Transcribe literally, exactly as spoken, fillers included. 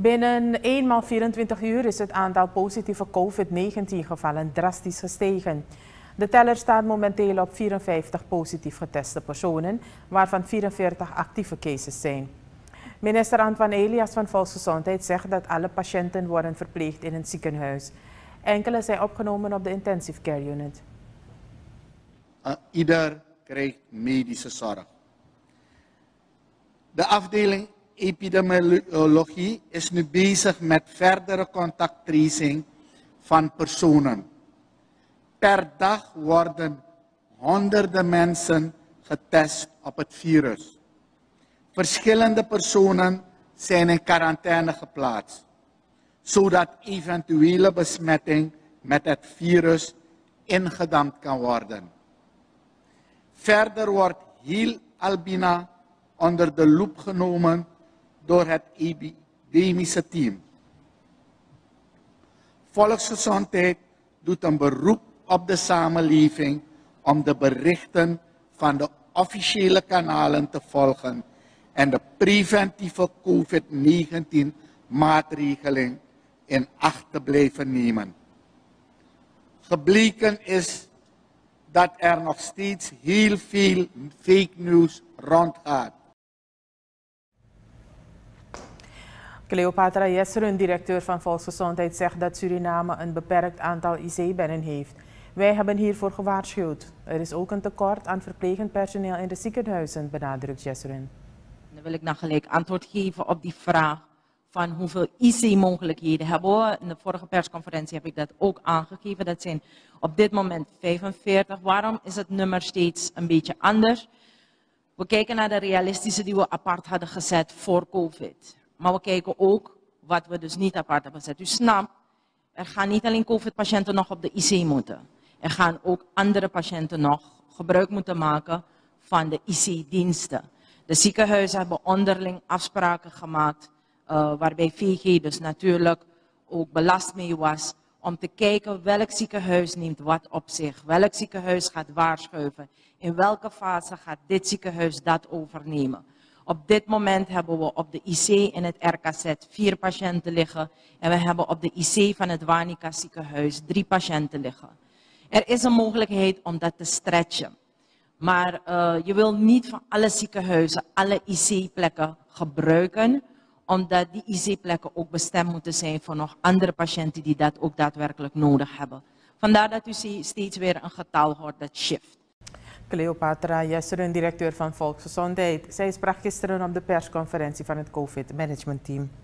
Binnen eenmaal vierentwintig uur is het aantal positieve COVID negentien gevallen drastisch gestegen. De teller staat momenteel op vierenvijftig positief geteste personen, waarvan vierenveertig actieve cases zijn. Minister Antoine Elias van Volksgezondheid zegt dat alle patiënten worden verpleegd in een ziekenhuis. Enkele zijn opgenomen op de intensive care unit. Uh, ieder krijgt medische zorg. De afdeling epidemiologie is nu bezig met verdere contacttracing van personen. Per dag worden honderden mensen getest op het virus. Verschillende personen zijn in quarantaine geplaatst, zodat eventuele besmetting met het virus ingedamd kan worden. Verder wordt heel Albina onder de loep genomen door het epidemische team. Volksgezondheid doet een beroep op de samenleving om de berichten van de officiële kanalen te volgen en de preventieve COVID negentien maatregelen in acht te blijven nemen. Gebleken is dat er nog steeds heel veel fake news rondgaat. Cleopatra Jesseren, directeur van Volksgezondheid, zegt dat Suriname een beperkt aantal I C-bedden heeft. Wij hebben hiervoor gewaarschuwd. Er is ook een tekort aan verplegend personeel in de ziekenhuizen, benadrukt Jesseren. Dan wil ik dan gelijk antwoord geven op die vraag van hoeveel I C-mogelijkheden hebben we. In de vorige persconferentie heb ik dat ook aangegeven. Dat zijn op dit moment vijfenveertig. Waarom is het nummer steeds een beetje anders? We kijken naar de realistische die we apart hadden gezet voor COVID. Maar we kijken ook wat we dus niet apart hebben gezet. U snapt, er gaan niet alleen COVID-patiënten nog op de I C moeten. Er gaan ook andere patiënten nog gebruik moeten maken van de I C-diensten. De ziekenhuizen hebben onderling afspraken gemaakt, uh, waarbij V G dus natuurlijk ook belast mee was, om te kijken welk ziekenhuis neemt wat op zich, welk ziekenhuis gaat waarschuiven, in welke fase gaat dit ziekenhuis dat overnemen. Op dit moment hebben we op de I C in het R K Z vier patiënten liggen en we hebben op de I C van het Wanica ziekenhuis drie patiënten liggen. Er is een mogelijkheid om dat te stretchen. Maar uh, je wil niet van alle ziekenhuizen alle I C-plekken gebruiken, omdat die I C-plekken ook bestemd moeten zijn voor nog andere patiënten die dat ook daadwerkelijk nodig hebben. Vandaar dat u steeds weer een getal hoort dat shift. Cleopatra Jesseren, directeur van Volksgezondheid. Zij sprak gisteren op de persconferentie van het COVID-managementteam.